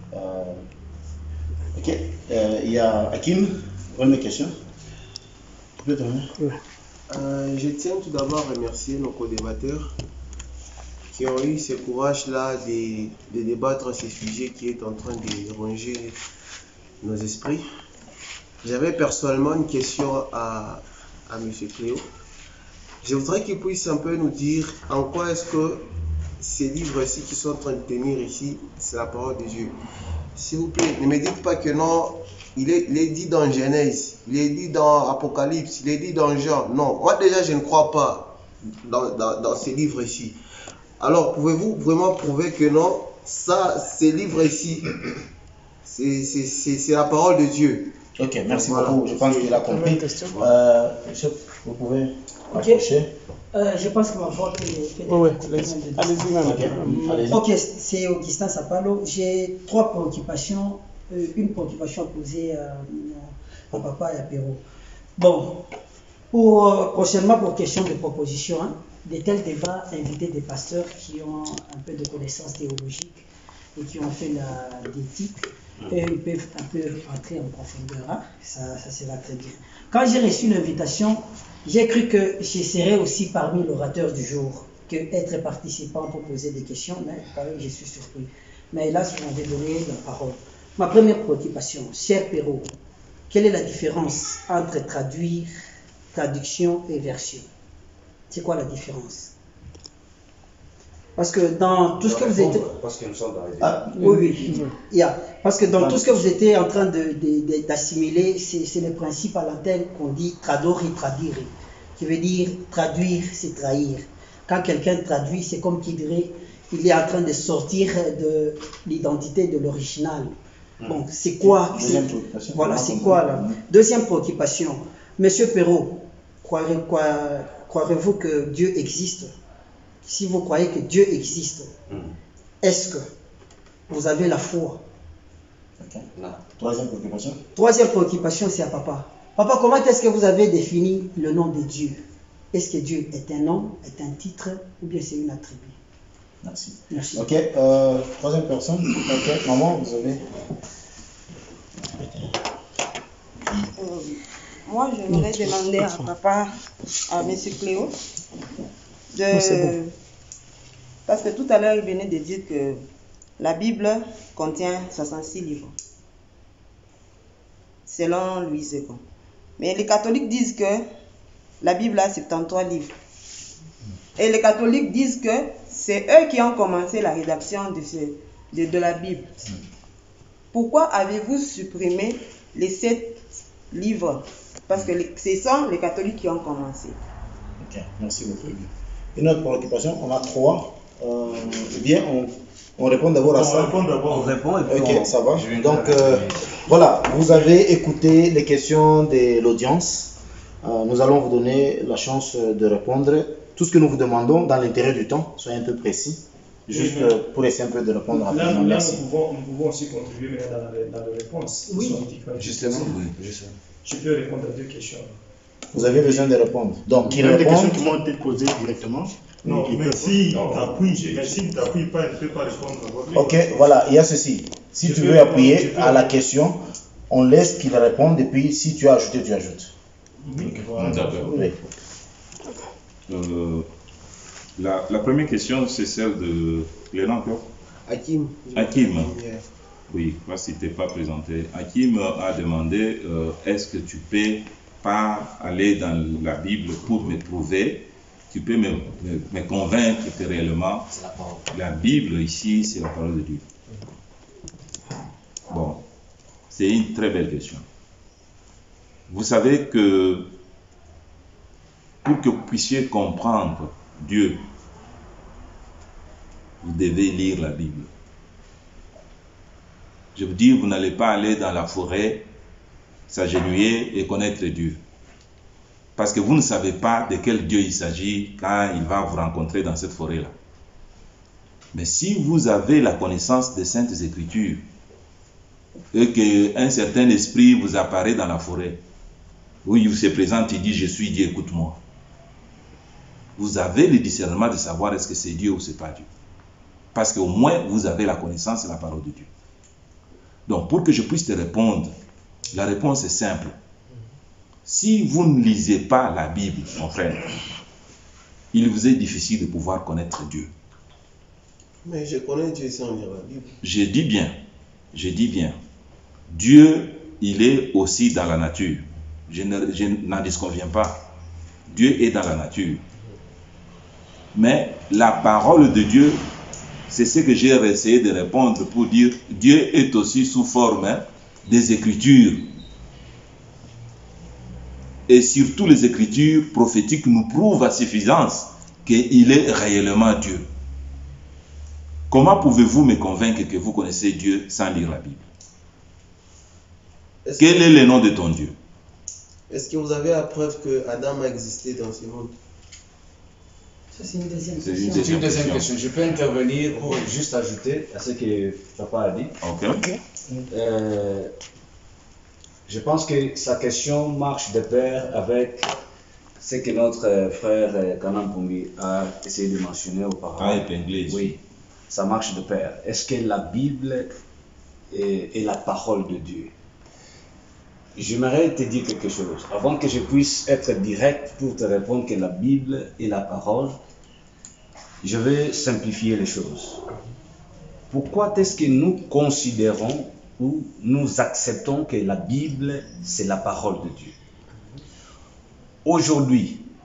Euh, ok. Euh, il y a Hakim, première question. Tu peux terminer? euh, Je tiens tout d'abord à remercier nos co-débatteurs qui ont eu ce courage-là de, de débattre ce sujet qui est en train de ronger nos esprits. J'avais personnellement une question à, à M. Cléo. Je voudrais qu'il puisse un peu nous dire en quoi est-ce que ces livres-ci qui sont en train de tenir ici, c'est la parole de Dieu. S'il vous plaît, ne me dites pas que non, il est, il est dit dans Genèse, il est dit dans Apocalypse, il est dit dans Jean. Non, moi déjà je ne crois pas dans, dans, dans ces livres-ci. Alors pouvez-vous vraiment prouver que non, ça, ces livres-ci, c'est la parole de Dieu? Ok, merci voilà. beaucoup. Je pense qu'il a compris. Euh, chef, vous pouvez approcher. Euh, je pense que ma voix est... Oui, allez-y. Allez-y. Ok, c'est Augustin Sapalo. J'ai trois préoccupations. Euh, une préoccupation à poser à mon papa et à Perrault. Bon, pour, euh, prochainement, pour question de proposition, hein, de tels débats, inviter des pasteurs qui ont un peu de connaissances théologiques et qui ont fait l'éthique. Et ils peuvent un peu entrer en profondeur, hein? ça, ça, ça va très bien. Quand j'ai reçu l'invitation, j'ai cru que je serais aussi parmi l'orateur du jour, que être participant pour poser des questions, mais quand même je suis surpris. Mais là, vous m'avez donné la parole. Ma première préoccupation, cher Perrault, quelle est la différence entre traduire, traduction et version? C'est quoi la différence? Parce que dans tout ce que vous êtes... Parce que nous sommes dans les Ah, oui, oui. Yeah. Parce que dans tout ce que vous étiez en train de, de, de, d'assimiler, c'est le principe à l'antenne qu'on dit tradori, tradire, qui veut dire traduire, c'est trahir. Quand quelqu'un traduit, c'est comme qu'il dirait il est en train de sortir de l'identité de l'original. Bon, c'est quoi? Voilà, c'est quoi là? Deuxième préoccupation. Monsieur Perrault, croirez, croirez-vous que Dieu existe? Si vous croyez que Dieu existe, mm. est-ce que vous avez la foi? Okay. Troisième préoccupation. Troisième préoccupation, c'est à papa. Papa, comment est-ce que vous avez défini le nom de Dieu? Est-ce que Dieu est un nom, est un titre, ou bien c'est une attribut? Merci. Merci. Ok, euh, troisième personne. Ok, maman, vous avez. Euh, moi, j'aimerais demander à papa, à M. Cléo, de... bon. Parce que tout à l'heure, il venait de dire que la Bible contient soixante-six livres, selon Louis deux. Mais les catholiques disent que la Bible a soixante-treize livres. Et les catholiques disent que c'est eux qui ont commencé la rédaction de, ce, de, de la Bible. Pourquoi avez-vous supprimé les sept livres? Parce que les, ce sont les catholiques qui ont commencé. Ok, merci beaucoup. Une autre préoccupation, on a trois. Euh, eh bien, on, on répond d'abord à on ça. Répond d'abord. On répond et puis ok, on... ça va. Donc, euh, voilà, vous avez écouté les questions de l'audience. Euh, nous allons vous donner la chance de répondre. Tout ce que nous vous demandons, dans l'intérêt du temps, soyez un peu précis, juste oui, pour essayer un peu de répondre rapidement. Là, Merci. Nous, pouvons, nous pouvons aussi contribuer dans, la, dans les réponses. Oui, justement. Oui, justement. Je peux répondre à deux questions. Vous avez besoin de répondre. Donc, il y a des questions répond... qui m'ont été posées directement. Non, mais si tu n'appuies pas, il ne peut pas répondre à votre Ok, voilà, il y a ceci. Si je tu veux appuyer répondre, à la question, on laisse qu'il réponde et puis si tu as ajouté, tu ajoutes. Oui, voilà. D'accord. Oui. Euh, la, la première question, c'est celle de Léna encore. Hakim. Hakim. Oui, moi, si tu n'es pas présenté. Hakim a demandé euh, est-ce que tu peux pas aller dans la Bible pour me prouver, tu peux me, me, me convaincre que réellement la, la Bible ici, c'est la parole de Dieu. Bon, c'est une très belle question. Vous savez que pour que vous puissiez comprendre Dieu, vous devez lire la Bible. Je vous dis, vous n'allez pas aller dans la forêt, s'agenouiller et connaître Dieu. Parce que vous ne savez pas de quel Dieu il s'agit quand il va vous rencontrer dans cette forêt-là. Mais si vous avez la connaissance des Saintes Écritures et qu'un certain esprit vous apparaît dans la forêt, où il se présente, il dit « Je suis Dieu, écoute-moi ». Vous avez le discernement de savoir est-ce que c'est Dieu ou c'est pas Dieu. Parce qu'au moins, vous avez la connaissance de la parole de Dieu. Donc, pour que je puisse te répondre, la réponse est simple. Si vous ne lisez pas la Bible, mon frère, il vous est difficile de pouvoir connaître Dieu. Mais je connais Dieu sans lire la Bible. Je dis bien, je dis bien. Dieu, il est aussi dans la nature. Je n'en disconviens pas. Dieu est dans la nature. Mais la parole de Dieu, c'est ce que j'ai essayé de répondre pour dire Dieu est aussi sous forme hein, des Écritures. Et surtout les Écritures prophétiques nous prouvent à suffisance qu'il est réellement Dieu. Comment pouvez-vous me convaincre que vous connaissez Dieu sans lire la Bible? Est Quel que, est le nom de ton Dieu? Est-ce que vous avez la preuve que Adam a existé dans ce monde? Ça, c'est une deuxième question. Une c'est une deuxième question. Je peux intervenir pour juste ajouter à ce que papa a dit. Ok. okay. Euh, je pense que sa question marche de pair avec ce que notre frère Kanan Pumbi a essayé de mentionner auparavant. Ah, épinglé. Oui, ça marche de pair. Est-ce que la Bible est, est la parole de Dieu? J'aimerais te dire quelque chose. Avant que je puisse être direct pour te répondre que la Bible est la parole, je vais simplifier les choses. Pourquoi est-ce que nous considérons ou nous acceptons que la Bible, c'est la parole de Dieu? Aujourd'hui,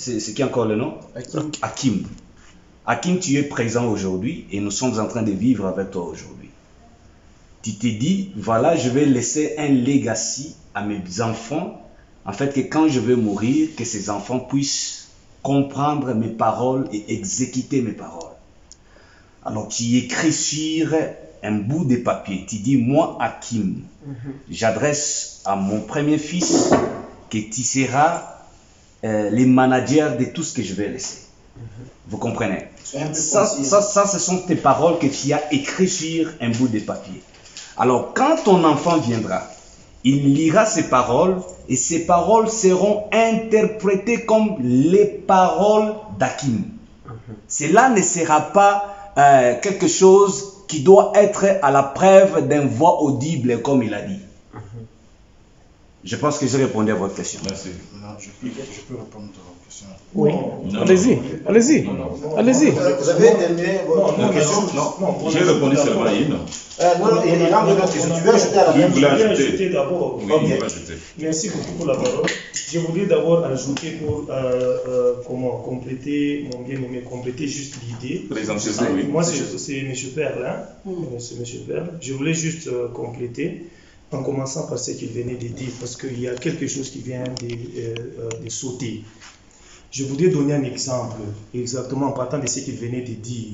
c'est c'est qui encore le nom? Hakim. Hakim. Hakim, tu es présent aujourd'hui et nous sommes en train de vivre avec toi aujourd'hui. Tu t'es dit, voilà, je vais laisser un legacy à mes enfants, en fait, que quand je vais mourir, que ces enfants puissent comprendre mes paroles et exécuter mes paroles. Alors, tu écris sur un bout de papier, tu dis, moi, Hakim, mm-hmm. j'adresse à mon premier fils que tu seras euh, le manager de tout ce que je vais laisser. Mm-hmm. Vous comprenez? Ça, ça, ça, ce sont tes paroles que tu as écrites sur un bout de papier. Alors, quand ton enfant viendra, il lira ces paroles et ces paroles seront interprétées comme les paroles d'Hakim. Mm-hmm. Cela ne sera pas euh, quelque chose qui doit être à la preuve d'un voix audible, comme il a dit. Mm-hmm. Je pense que j'ai répondu à votre question. Merci. Non, je, peux, je peux répondre à votre question. Oui, allez-y, allez-y, allez-y. Vous avez terminé votre question? Non, non, j'ai répondu seulement à une. Euh, non, non, il rentre une autre question. Tu veux ajouter à la Oui, fin? vous voulez ajouter? ajouter d'abord. Oui, Ok. il va ajouter. Merci beaucoup pour la parole. Je voulais d'abord ajouter pour euh, euh, comment compléter, mon bien-aimé, compléter juste l'idée. Présenter ça, oui. Moi, c'est c'est M. Perle, hein? C'est M. Perle. Je voulais juste euh, compléter en commençant par ce qu'il venait de dire, parce qu'il y a quelque chose qui vient de, euh, euh, de sauter. Je voudrais donner un exemple, exactement en partant de ce qu'il venait de dire.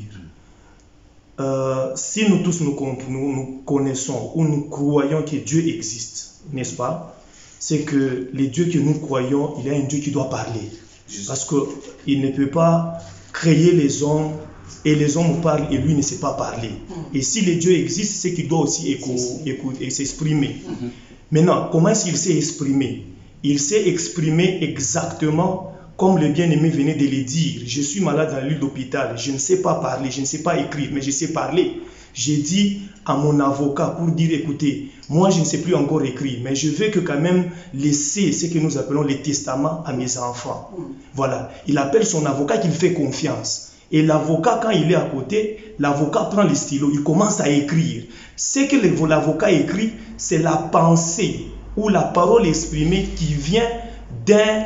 Euh, si nous tous nous, nous, nous connaissons ou nous croyons que Dieu existe, n'est-ce pas? C'est que le Dieu que nous croyons, il y a un Dieu qui doit parler. Parce qu'il ne peut pas créer les hommes et les hommes parlent et lui ne sait pas parler. Et si le Dieu existe, c'est qu'il doit aussi écouter et s'exprimer. Maintenant, comment est-ce qu'il s'est exprimé? Il s'est exprimé exactement comme le bien-aimé venait de le dire. Je suis malade dans le lit d'hôpital, je ne sais pas parler, je ne sais pas écrire, mais je sais parler. J'ai dit à mon avocat pour dire, écoutez, moi je ne sais plus encore écrire, mais je veux que quand même laisser ce que nous appelons les testaments à mes enfants. Voilà, il appelle son avocat qu'il fait confiance. Et l'avocat, quand il est à côté, l'avocat prend le stylo, il commence à écrire. Ce que l'avocat écrit, c'est la pensée ou la parole exprimée qui vient d'un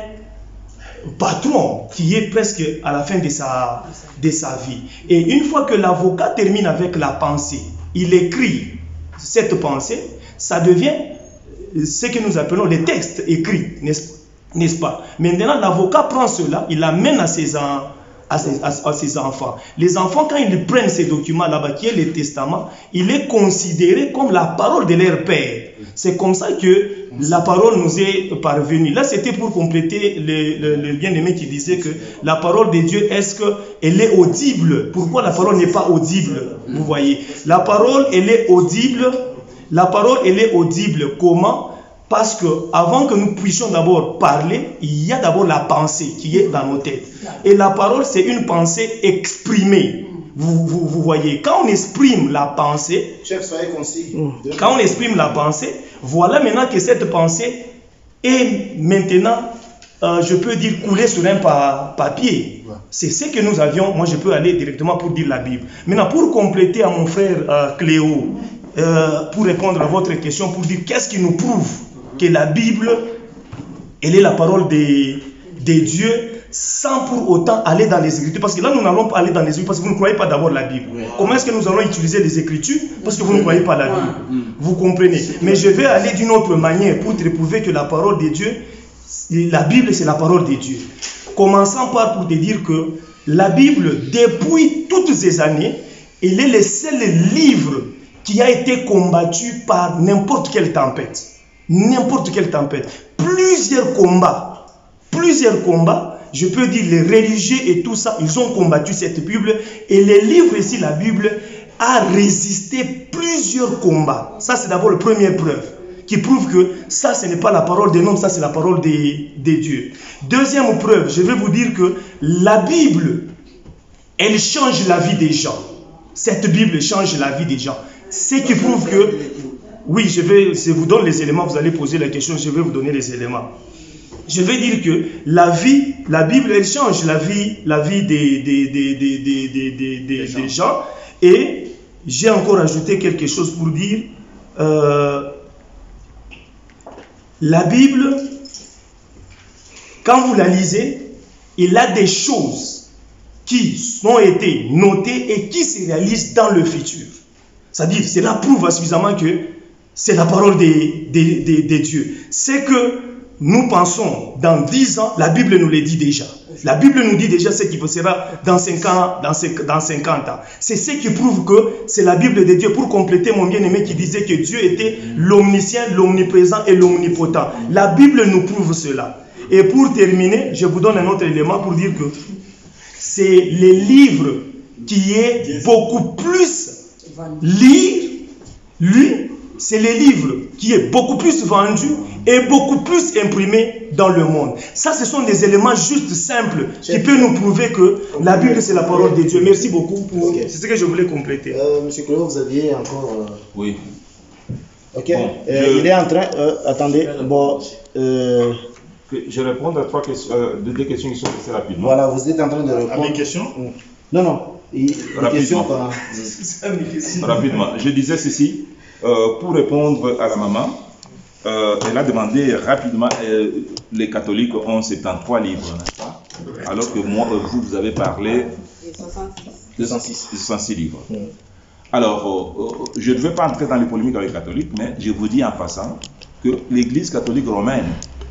patron qui est presque à la fin de sa, de sa vie. Et une fois que l'avocat termine avec la pensée, il écrit cette pensée, ça devient ce que nous appelons les textes écrits, n'est-ce pas? Maintenant, l'avocat prend cela, il l'amène à ses, à, ses, à ses enfants. Les enfants, quand ils prennent ces documents là-bas, qui est le testament, il est considéré comme la parole de leur père. C'est comme ça que la parole nous est parvenue. Là, c'était pour compléter le, le, le bien-aimé qui disait que la parole de Dieu, est-ce qu'elle est audible? Pourquoi la parole n'est pas audible? Vous voyez, la parole, elle est audible. La parole, elle est audible. Comment? Parce que avant que nous puissions d'abord parler, il y a d'abord la pensée qui est dans nos têtes. Et la parole, c'est une pensée exprimée. Vous, vous, vous voyez, quand on exprime la pensée, Chef, soyez concis. Quand on exprime la pensée, voilà maintenant que cette pensée est maintenant, euh, je peux dire, coulée sur un pa papier. C'est ce que nous avions. Moi, je peux aller directement pour dire la Bible. Maintenant, pour compléter à mon frère euh, Cléo, euh, pour répondre à votre question, pour dire qu'est-ce qui nous prouve que la Bible, elle est la parole de, de Dieu, sans pour autant aller dans les Écritures. Parce que là, nous n'allons pas aller dans les Écritures parce que vous ne croyez pas d'abord la Bible. Oui. Comment est-ce que nous allons utiliser les Écritures? Parce que vous ne croyez pas la Bible. Oui. Vous comprenez? Mais je vais aller d'une autre manière pour te prouver que la parole de Dieu, la Bible, c'est la parole de Dieu. Commençons par pour te dire que la Bible, depuis toutes ces années, elle est le seul livre qui a été combattu par n'importe quelle tempête. N'importe quelle tempête. Plusieurs combats. Plusieurs combats. Je peux dire les religieux et tout ça, ils ont combattu cette Bible. Et les livres ici, la Bible, a résisté plusieurs combats. Ça, c'est d'abord la première preuve qui prouve que ça, ce n'est pas la parole des hommes, ça, c'est la parole des, des dieux. Deuxième preuve, je vais vous dire que la Bible, elle change la vie des gens. Cette Bible change la vie des gens. Ce qui prouve que, oui, je vais, je vous donne les éléments, vous allez poser la question, je vais vous donner les éléments. Je vais dire que la vie, la Bible, elle change la vie, la vie des, des, des, des, des, des, des, des, des gens. Et j'ai encore ajouté quelque chose pour dire, euh, la Bible, quand vous la lisez, il a des choses qui ont été notées et qui se réalisent dans le futur. C'est-à-dire, cela prouve suffisamment que c'est la parole de, de, de, de Dieu. C'est que nous pensons dans dix ans, la Bible nous le dit déjà. La Bible nous dit déjà ce qui sera dans cinquante ans. C'est ce qui prouve que c'est la Bible de Dieu. Pour compléter mon bien-aimé qui disait que Dieu était l'omniscient, l'omniprésent et l'omnipotent. La Bible nous prouve cela. Et pour terminer, je vous donne un autre élément pour dire que c'est le livre qui est beaucoup plus lire, lui, c'est le livre qui est beaucoup plus vendu et beaucoup plus imprimé dans le monde. Ça, ce sont des éléments juste simples qui peuvent nous prouver que la Bible, c'est la parole de Dieu. Merci beaucoup. Pour... Okay. C'est ce que je voulais compléter. Euh, Monsieur Claude, vous aviez encore... Euh... Oui. Ok. Bon, euh, je... Il est en train... Euh, attendez. Bon... Euh... Je réponds à trois questions, euh, deux questions qui sont posées rapidement. Voilà, vous êtes en train de répondre. À mes questions? Non, non. Et, rapidement. Questions, rapidement. Je disais ceci, euh, pour répondre à la maman, euh, elle a demandé rapidement, euh, les catholiques ont soixante-treize livres, n'est-ce pas? Alors que moi, vous, vous avez parlé de soixante-six livres. Mm. Alors, euh, je ne veux pas entrer dans les polémiques avec les catholiques, mais je vous dis en passant que l'Église catholique romaine,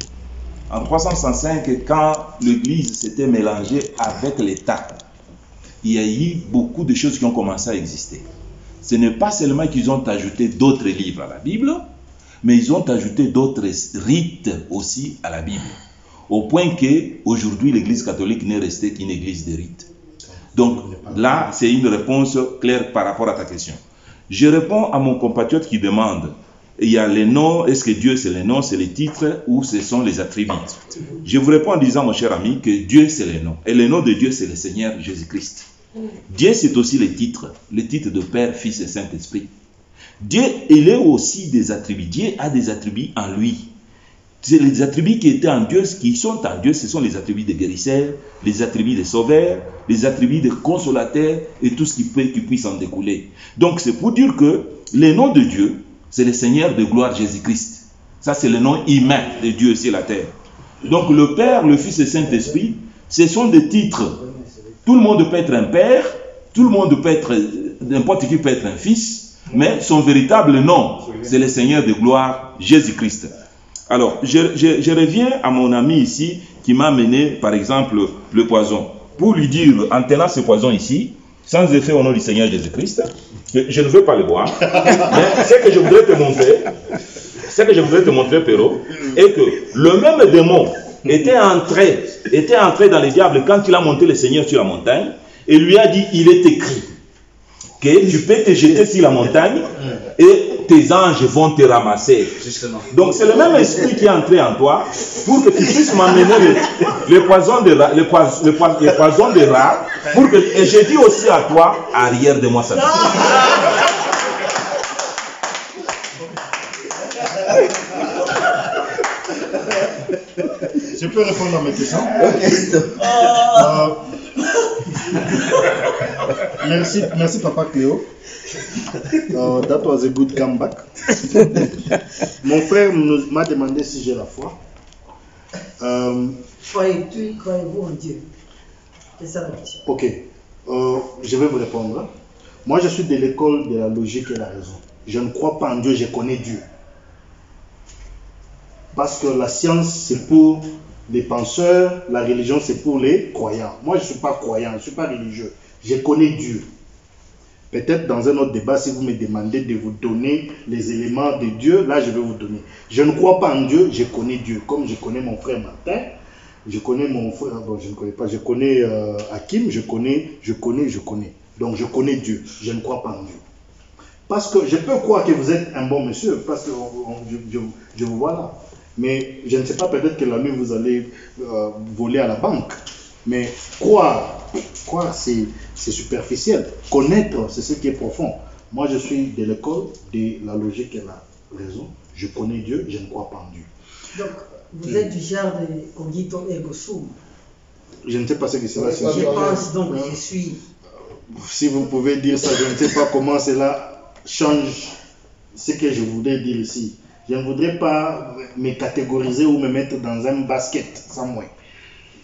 en trois cent soixante-cinq, quand l'Église s'était mélangée avec l'État, il y a eu beaucoup de choses qui ont commencé à exister. Ce n'est pas seulement qu'ils ont ajouté d'autres livres à la Bible, mais ils ont ajouté d'autres rites aussi à la Bible. Au point qu'aujourd'hui, l'Église catholique n'est restée qu'une église de rites. Donc là, c'est une réponse claire par rapport à ta question. Je réponds à mon compatriote qui demande, il y a les noms, est-ce que Dieu c'est les noms, c'est les titres ou ce sont les attributs? Je vous réponds en disant, mon cher ami, que Dieu c'est les noms. Et le nom de Dieu c'est le Seigneur Jésus-Christ. Dieu c'est aussi les titres, les titres de Père, Fils et Saint-Esprit. Dieu, il est aussi des attributs. Dieu a des attributs en lui. C'est les attributs qui étaient en Dieu, qui sont en Dieu, ce sont les attributs de guérisseur, les attributs de sauveur, les attributs de consolateur et tout ce qui peut, qui puisse en découler. Donc c'est pour dire que le nom de Dieu, c'est le Seigneur de gloire Jésus-Christ. Ça, c'est le nom humain de Dieu sur la terre. Donc, le Père, le Fils et le Saint-Esprit, ce sont des titres. Tout le monde peut être un père, tout le monde peut être, n'importe qui peut être un fils, mais son véritable nom, c'est le Seigneur de gloire Jésus-Christ. Alors, je, je, je reviens à mon ami ici, qui m'a amené, par exemple, le poison. Pour lui dire, en tenant ce poison ici, sans effet au nom du Seigneur Jésus-Christ, je ne veux pas le boire, mais ce que je voudrais te montrer, ce que je voudrais te montrer, Péro, est que le même démon était entré, était entré dans le diable quand il a monté le Seigneur sur la montagne et lui a dit, il est écrit que tu peux te jeter sur la montagne et tes anges vont te ramasser. Donc c'est le même esprit qui est entré en toi pour que tu puisses m'amener le, le poison de rat, le, poison, le, poison, le poison de rat, pour que, et je dis aussi à toi, arrière de moi ça. Je peux répondre à mes questions? euh, merci, merci Papa Cléo. Uh, that was a good comeback. Mon frère m'a demandé si j'ai la foi. Euh, Croyez-vous en Dieu? C'est ça la question. Ok. Euh, je vais vous répondre. Moi, je suis de l'école de la logique et la raison. Je ne crois pas en Dieu, je connais Dieu. Parce que la science, c'est pour les penseurs, la religion, c'est pour les croyants. Moi, je ne suis pas croyant, je ne suis pas religieux. Je connais Dieu. Peut-être dans un autre débat, si vous me demandez de vous donner les éléments de Dieu, là, je vais vous donner. Je ne crois pas en Dieu, je connais Dieu. Comme je connais mon frère Martin, je connais mon frère, bon, je ne connais pas, je connais euh, Hakim, je connais, je connais, je connais. Donc, je connais Dieu. Je ne crois pas en Dieu. Parce que je peux croire que vous êtes un bon monsieur, parce que on, on, je, je, je vous vois là. Mais je ne sais pas, peut-être que la nuit, vous allez euh, voler à la banque. Mais croire, croire c'est superficiel. Connaître, c'est ce qui est profond. Moi, je suis de l'école de la logique et la raison. Je connais Dieu, je ne crois pas en Dieu. Donc, vous êtes du genre de cogito ergo sum. Je ne sais pas ce que c'est. Je pense donc, je suis... Si vous pouvez dire ça, je ne sais pas comment cela change ce que je voudrais dire ici. Je ne voudrais pas me catégoriser ou me mettre dans un basket, sans moi.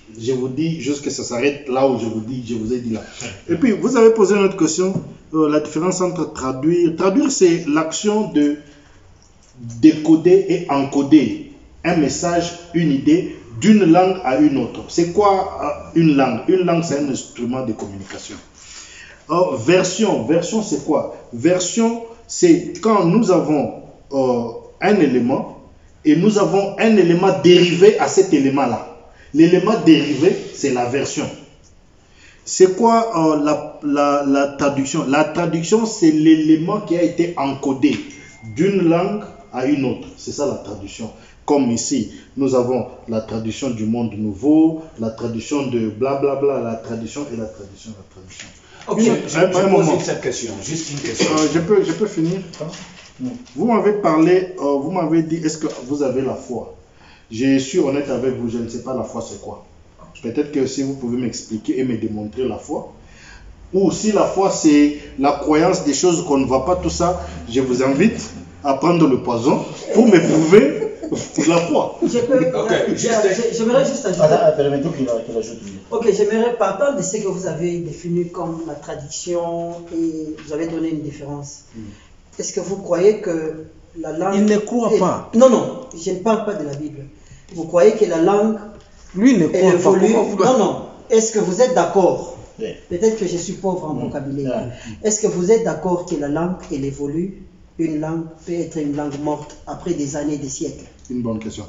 Je vous dis juste que ça s'arrête là où je vous dis, je vous ai dit là. Et puis, vous avez posé une autre question, euh, la différence entre traduire. Traduire, c'est l'action de décoder et encoder un message, une idée, d'une langue à une autre. C'est quoi euh, une langue? Une langue, c'est un instrument de communication. Or, version, version, c'est quoi? Version, c'est quand nous avons euh, un élément et nous avons un élément dérivé à cet élément-là. L'élément dérivé, c'est la version. C'est quoi euh, la, la, la traduction? La traduction, c'est l'élément qui a été encodé d'une langue à une autre. C'est ça la traduction. Comme ici, nous avons la traduction du monde nouveau, la traduction de blablabla, bla bla, la traduction et la traduction, la traduction. Ok, Une, je, un, je un pose moment. cette question, juste une question. Euh, je, peux, je peux finir hein? Vous m'avez parlé, euh, vous m'avez dit, est-ce que vous avez la foi? Je suis honnête avec vous, je ne sais pas la foi c'est quoi. Peut-être que si vous pouvez m'expliquer et me démontrer la foi, ou si la foi c'est la croyance des choses qu'on ne voit pas, tout ça, je vous invite à prendre le poison pour me prouver la foi. Je peux, okay, j'aimerais juste ajouter. Ah, permettez qu'il qu'il ajoute. Ok, j'aimerais partant de ce que vous avez défini comme la traduction et vous avez donné une différence. Mm. Est-ce que vous croyez que la langue... Il ne croit est... pas. Non, non, je ne parle pas de la Bible. Vous croyez que la langue... Lui ne croit évolue... pas. Vous... Non, non. Est-ce que vous êtes d'accord? Yeah. Peut-être que je suis pauvre en mmh. vocabulaire. Yeah. Est-ce que vous êtes d'accord que la langue, elle évolue? Une langue peut être une langue morte après des années, des siècles. Une bonne question.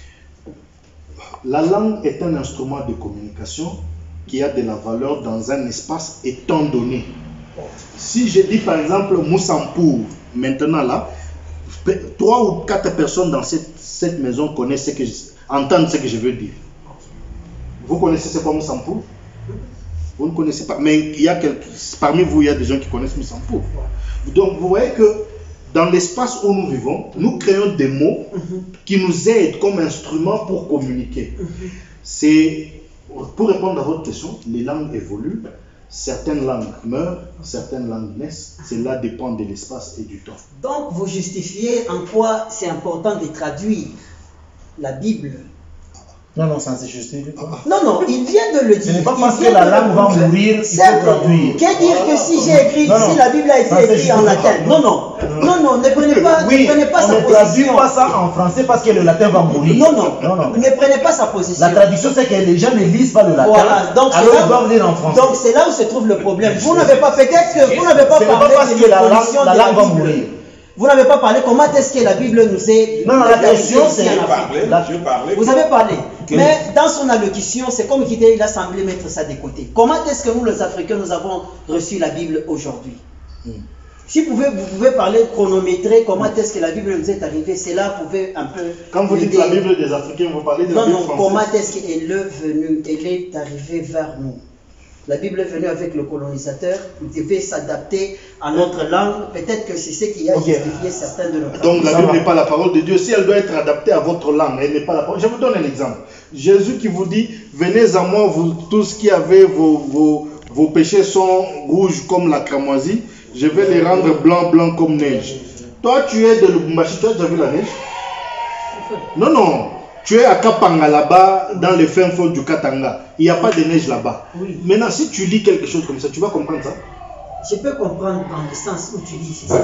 La langue est un instrument de communication qui a de la valeur dans un espace et temps donné. Si je dis par exemple Moussampour, maintenant là, trois ou quatre personnes dans cette, cette maison connaissent ce que je, entendent ce que je veux dire. Vous connaissez c'est quoi Moussampour? Vous ne connaissez pas, mais il y a quelques, parmi vous, il y a des gens qui connaissent Moussampour. Donc vous voyez que dans l'espace où nous vivons, nous créons des mots qui nous aident comme instrument pour communiquer. C'est, pour répondre à votre question, les langues évoluent. Certaines langues meurent, certaines langues naissent. Cela dépend de l'espace et du temps. Donc, vous justifiez en quoi c'est important de traduire la Bible? Non, non, ça c'est justifie. Non, non, il vient de le dire. Ce n'est pas parce que la langue va mourir, il faut traduire. Qu'est dire que si j'ai écrit, non, non, si la Bible a été écrite en latin? Non, non, non, non, ne prenez pas, oui, ne prenez pas sa position. On ne traduit pas ça en français parce que le latin va mourir. Non, non, non, non. Ne prenez pas sa position. La traduction, c'est que les gens ne lisent pas le latin. Voilà, donc alors ils doivent lire en français. Donc c'est là où se trouve le problème. Vous n'avez pas, peut-être que vous n'avez pas parlé de l'évolution de la langue va mourir. Vous n'avez pas parlé comment est-ce que la Bible nous est... Non, non, la question c'est... Vous avez parlé. Mais dans son allocution, c'est comme qu'il a semblé mettre ça de côté. Comment est-ce que nous, les Africains, nous avons reçu la Bible aujourd'hui? hmm. Si vous pouvez, vous pouvez parler, chronométrer, comment hmm. est-ce que la Bible nous est arrivée, cela pouvait un peu... Quand vous dites la Bible des Africains, vous parlez de la non, Bible non, française. comment est-ce qu'elle est venue, elle est arrivée vers nous? La Bible est venue avec le colonisateur, vous devez s'adapter à notre langue. Peut-être que c'est ce qui a okay. justifié certains de nos langues. Donc la Bible n'est pas la parole de Dieu. Si elle doit être adaptée à votre langue, elle n'est pas la parole. Je vous donne un exemple. Jésus qui vous dit, venez à moi, vous tous qui avez vos, vos, vos péchés sont rouges comme la cramoisie, je vais les rendre blancs, blancs comme neige. Toi, tu es de Lubumbashi, tu as déjà vu la neige? Non, non. Tu es à Kapanga là-bas, dans les fins fonds du Katanga. Il n'y a pas de neige là-bas. Oui. Maintenant, si tu lis quelque chose comme ça, tu vas comprendre ça? Je peux comprendre dans le sens où tu dis ça.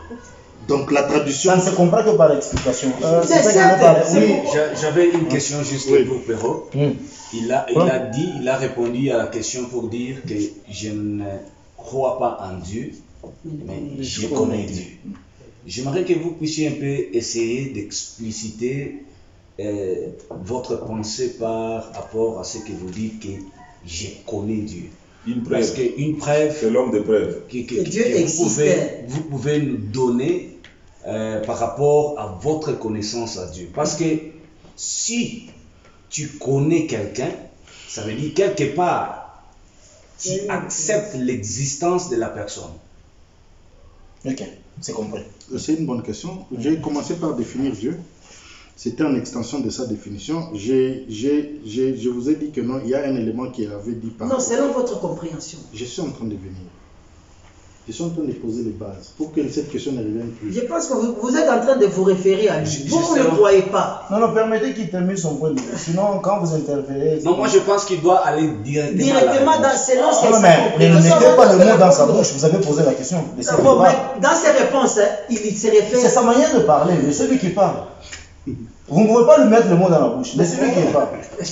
Donc la traduction... Ça ne se comprend que par l'explication. Euh, c'est certain. Oui, j'avais une question juste oui. pour Perrault. Mm. Il, a, il a dit, il a répondu à la question pour dire que je ne crois pas en Dieu, mais je connais Dieu. J'aimerais que vous puissiez un peu essayer d'expliciter Euh, votre pensée par rapport à ce que vous dites que je connais Dieu. Une preuve. Parce qu'une preuve, c'est l'homme de preuve. Que, que, que, Dieu que vous, pouvez, vous pouvez nous donner euh, par rapport à votre connaissance à Dieu. Parce que si tu connais quelqu'un, ça veut dire quelque part, tu acceptes l'existence de la personne. Ok, c'est compris. C'est une bonne question. J'ai commencé par définir Dieu. C'était en extension de sa définition. J'ai, j'ai, j'ai, je vous ai dit que non, il y a un élément qui avait dit par... Non, selon votre compréhension. Je suis en train de venir. Je suis en train de poser les bases pour que cette question ne revienne plus. Je pense que vous, vous êtes en train de vous référer à lui. Vous, vous ne croyez pas. Non, non, permettez qu'il termine son point de vue. Sinon, quand vous interférez... Non, moi je pense qu'il doit aller directement, directement à la dans selon ce non, mais ne mettez pas le mot dans sa bouche. Vous avez posé la question. Bon, mais dans ses réponses, il se réfère... C'est sa manière de parler. C'est lui qui parle. Vous ne pouvez pas lui mettre le mot dans la bouche. Laissez-lui qui parle.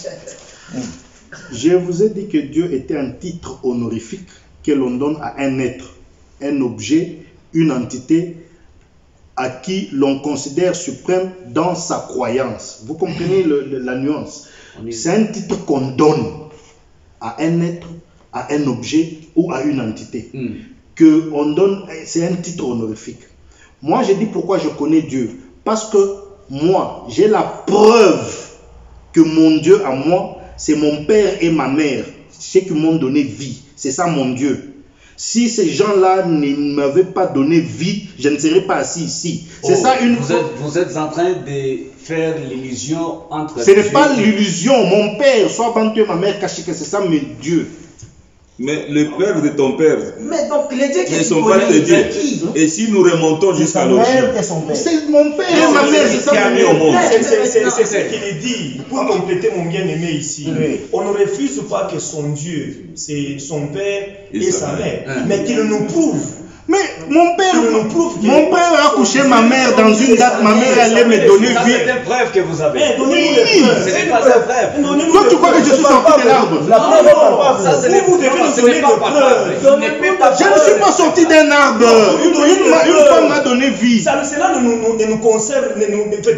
Je vous ai dit que Dieu était un titre honorifique que l'on donne à un être, un objet, une entité à qui l'on considère suprême dans sa croyance. Vous comprenez le, le, la nuance? C'est un titre qu'on donne à un être, à un objet ou à une entité. Mm. Que on donne, c'est un titre honorifique. Moi, je dis pourquoi je connais Dieu. Parce que moi, j'ai la preuve que mon Dieu à moi, c'est mon père et ma mère, ceux qui m'ont donné vie. C'est ça mon Dieu. Si ces gens-là ne m'avaient pas donné vie, je ne serais pas assis ici. C'est oh, ça une vous êtes, vous êtes en train de faire l'illusion entre... Ce n'est pas l'illusion. Mon père, soit Bantu et ma mère, caché que c'est ça mes dieux. Mais le père de ton père mais donc, les dieux qui ne sont pas tes dieux. Et si nous remontons jusqu'à l'origine, c'est mon père et ma mère qui a mis au monde. C'est ce qu'il est dit. Pour compléter mon bien-aimé ici, oui. On ne refuse pas que son Dieu, c'est son père et, et sa mère, mère. Mais qu'il nous prouve. Mais mon père, mon père a couché ma mère dans une date, ma mère allait me donner vie. C'est une preuve que vous avez. Eh, donnez-nous des preuves. Ce n'est pas une preuve. Toi, tu crois que je suis sorti de l'arbre? La preuve est palpable. Ça, c'est vous devez nous donner des preuves. Je ne suis pas sorti d'un arbre. Une, une, une femme m'a donné vie. Ça, cela ne nous, ne nous concerne, ne nous, ne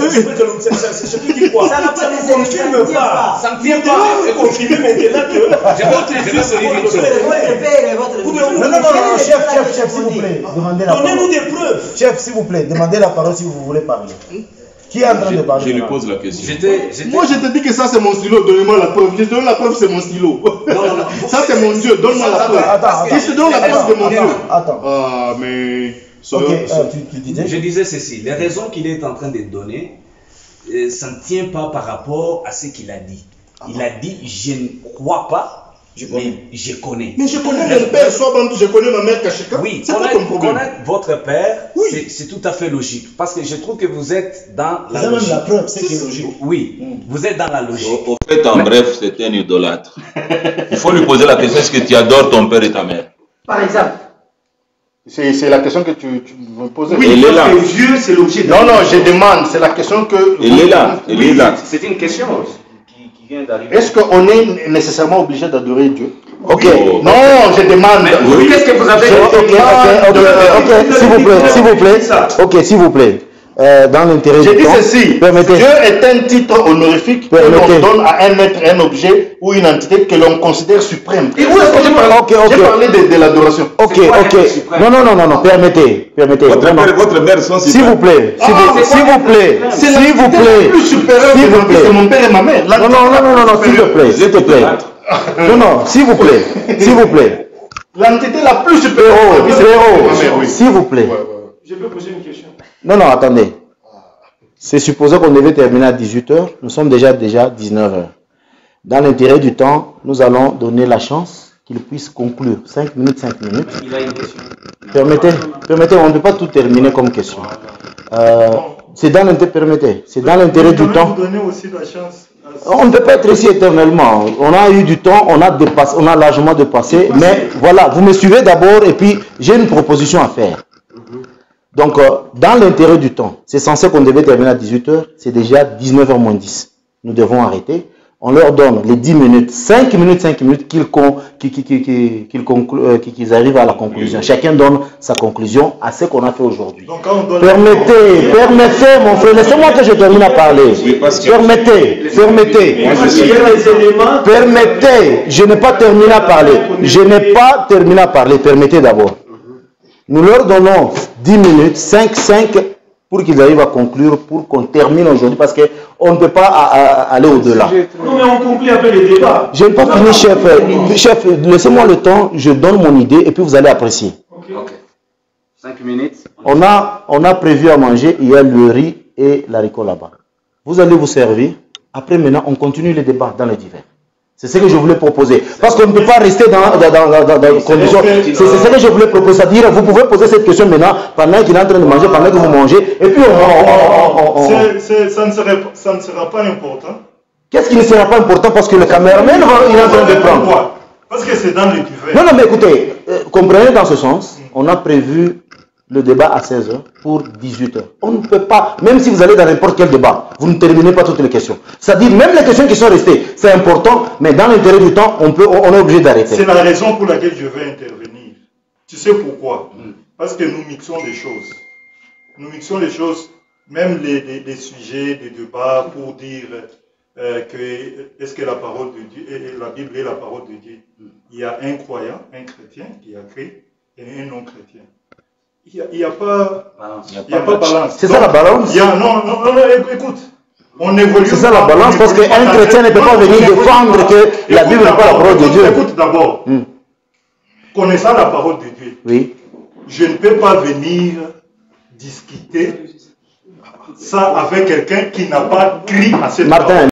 nous dit quoi? Ça ne confirme pas. Ça ne tient pas. Vous confirmez maintenant que je votre fils. Non, non, non, chef, chef, chef, s'il vous plaît, demandez la parole. Donnez-nous des preuves. Chef, s'il vous plaît, demandez la parole si vous voulez parler. Qui est en train je, de parler? Je lui pose la question. J'étais, j'étais... Moi, je te dis que ça, c'est mon stylo. Donnez-moi la preuve. Je te donne la preuve, c'est mon stylo. Non, non, non. Ça, c'est mon Dieu. Donne-moi la preuve. Attends, attends. Je te donne la preuve de mon Dieu. Attends. Ah, mais... Ok, euh, tu, tu disais? Je disais ceci. Les raisons qu'il est en train de donner, euh, ça ne tient pas par rapport à ce qu'il a dit. Il a dit, je ne crois pas. Je mais je connais. Mais je connais mon père, soit Bantu, je connais ma mère Kachika. Oui, connaître, connaître votre père, oui. c'est tout à fait logique. Parce que je trouve que vous êtes dans la c'est logique. Même la preuve, c'est qui est logique. Oui, mm. vous êtes dans la logique. Au, au fait, en mais... bref, c'est un idolâtre. Il faut lui poser la question, est-ce que tu adores ton père et ta mère? Par exemple. C'est la question que tu, tu me poses. Oui, il est là. Dieu, c'est l'objet. Non, non, je demande. C'est la question que... Il est là. Il est là. C'est une question Est-ce qu'on est nécessairement obligé d'adorer Dieu? Ok. Oh. Non, je demande. Oui. Qu'est-ce que vous avez dit? Ok, ok, ok, ok, s'il vous plaît, s'il vous plaît. Ok, s'il vous plaît. Euh, dans l'intérêt du temps, ceci. Permettez. Dieu est un titre honorifique que l'on donne à un être, un objet ou une entité que l'on considère suprême. Et où est-ce que j'ai parlé, okay, okay. J'ai parlé de, de l'adoration. Ok, ok. Non, non, non, non, non, permettez. Permettez. Votre mère, votre mère sont S'il vous plaît, s'il ah, vous plaît, s'il vous plaît, plus supérieur s'il vous plaît. C'est mon père et ma mère. Non, non, non, non, non, s'il te plaît, s'il te plaît. Non, non, s'il vous plaît, s'il vous plaît. L'entité la plus supérieure. Frérot, s'il vous plaît. Je peux poser une question. Non, non, attendez. C'est supposé qu'on devait terminer à dix-huit heures. Nous sommes déjà déjà dix-neuf heures. Dans l'intérêt du temps, nous allons donner la chance qu'il puisse conclure. cinq minutes, cinq minutes. Il a une question. Permettez, permettez, on ne peut pas tout terminer comme question. Euh, c'est dans l'intérêt, permettez, c'est dans l'intérêt du temps. On ne peut pas être ici éternellement. On a eu du temps, on a dépassé, on a largement dépassé. Mais voilà, vous me suivez d'abord et puis j'ai une proposition à faire. Donc, euh, dans l'intérêt du temps, c'est censé qu'on devait terminer à dix-huit heures, c'est déjà dix-neuf heures moins dix. Nous devons arrêter. On leur donne les dix minutes, cinq minutes, cinq minutes qu'ils qu'ils, qu'ils, qu'ils, qu'ils, euh, qu'ils arrivent à la conclusion. Chacun donne sa conclusion à ce qu'on a fait aujourd'hui. Permettez, permettez, mon frère, laissez-moi que je termine à parler. Permettez, permettez. Permettez, je n'ai pas terminé à parler. Je n'ai pas terminé à parler, permettez d'abord. Nous leur donnons dix minutes, cinq, cinq, pour qu'ils arrivent à conclure, pour qu'on termine aujourd'hui, parce qu'on ne peut pas à, à, aller au-delà. Non, mais on conclut après le débat. Je n'ai pas fini, chef. Chef, laissez-moi le temps, je donne mon idée, et puis vous allez apprécier. Ok. okay. cinq minutes. On a, on a prévu à manger, il y a le riz et l'haricot là-bas. Vous allez vous servir. Après, maintenant, on continue le débat dans le divers. C'est ce que je voulais proposer. Parce qu'on ne peut pas rester dans dans dans dans, dans conditions. C'est ce que je voulais proposer. C'est-à-dire, vous pouvez poser cette question maintenant pendant qu'il est en train de manger, pendant que vous mangez, et puis on. on, on, on c'est, c'est, ça, ne sera, ça ne sera pas important. Qu'est-ce qui ne sera pas important parce que le caméraman il est en train de prendre. Pourquoi? Parce que c'est dans le duvet. Non, non, mais écoutez, euh, comprenez dans ce sens, on a prévu le débat à seize heures pour dix-huit heures. On ne peut pas, même si vous allez dans n'importe quel débat, vous ne terminez pas toutes les questions. C'est-à-dire, même les questions qui sont restées, c'est important, mais dans l'intérêt du temps, on, peut, on est obligé d'arrêter. C'est la raison pour laquelle je veux intervenir. Tu sais pourquoi? Parce que nous mixons des choses. Nous mixons les choses, même les, les, les sujets, des débats pour dire euh, que est-ce que la parole de Dieu, la Bible est la parole de Dieu. Il y a un croyant, un chrétien qui a créé et un non-chrétien. Il n'y a, a pas il y a pas balance. C'est ça la balance? Il y a, non, non, non, écoute, on évolue. C'est ça la balance parce qu'un chrétien ne peut pas venir défendre que la Bible n'est pas la parole de Dieu. Écoute d'abord, hmm. connaissant la parole de Dieu, oui. je ne peux pas venir discuter ça avec quelqu'un qui n'a pas cru à cette Martin. parole.